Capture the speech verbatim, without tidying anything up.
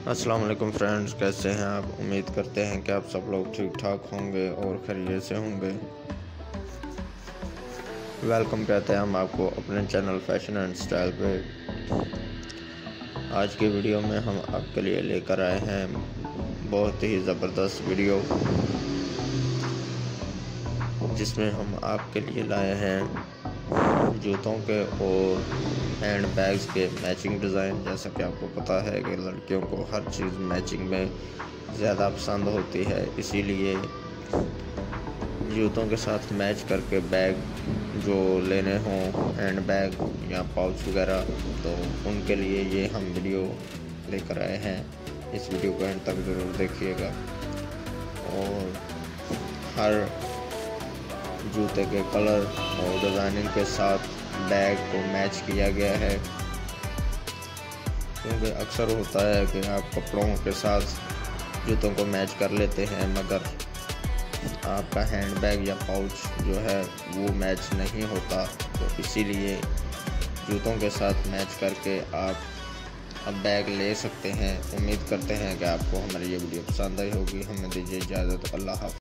अस्सलाम वालेकुम फ्रेंड्स, कैसे हैं आप। उम्मीद करते हैं कि आप सब लोग ठीक ठाक होंगे और खैरियत से होंगे। वेलकम कहते हैं हम आपको अपने चैनल फैशन एंड स्टाइल पे। आज की वीडियो में हम आपके लिए लेकर आए हैं बहुत ही ज़बरदस्त वीडियो, जिसमें हम आपके लिए लाए हैं जूतों के और हैंड बैग्स के मैचिंग डिज़ाइन। जैसा कि आपको पता है कि लड़कियों को हर चीज़ मैचिंग में ज़्यादा पसंद होती है, इसीलिए जूतों के साथ मैच करके बैग जो लेने हों, हैंड बैग या पाउच वगैरह, तो उनके लिए ये हम वीडियो लेकर आए हैं। इस वीडियो को एंड तक ज़रूर देखिएगा। और हर जूते के कलर और डिज़ाइनिंग के साथ बैग को मैच किया गया है, क्योंकि अक्सर होता है कि आप कपड़ों के साथ जूतों को मैच कर लेते हैं, मगर आपका हैंड बैग या पाउच जो है वो मैच नहीं होता। तो इसीलिए जूतों के साथ मैच करके आप अब बैग ले सकते हैं। उम्मीद करते हैं कि आपको हमारी ये वीडियो पसंद आई होगी। हमें दीजिए इजाज़त। अल्लाह हाफ़िज़।